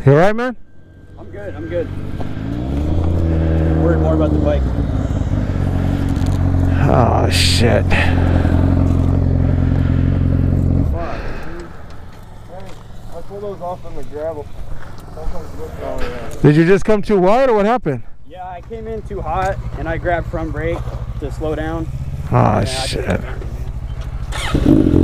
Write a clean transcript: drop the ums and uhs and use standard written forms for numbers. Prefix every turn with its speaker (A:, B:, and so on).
A: You alright, man?
B: I'm good, I'm good. I'm worried more about the bike.
A: Oh, shit.
C: Fuck. I pulled those off on the gravel. Oh, yeah.
A: Did you just come too wide or what happened?
B: Yeah, I came in too hot and I grabbed front brake to slow down.
A: Oh,
B: Yeah,
A: shit.